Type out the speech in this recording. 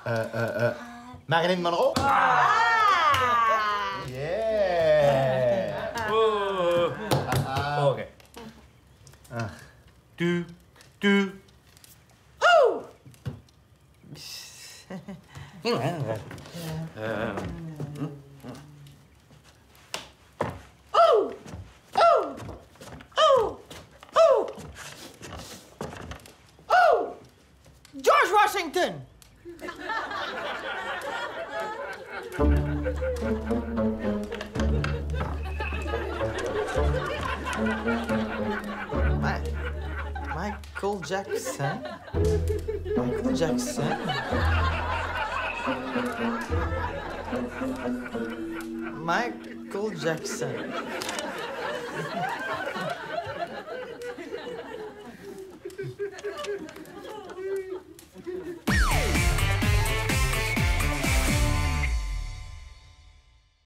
Marilyn Monroe? Yeah! Okay. Do, do. George Washington! Michael Jackson? Michael Jackson? Michael Jackson.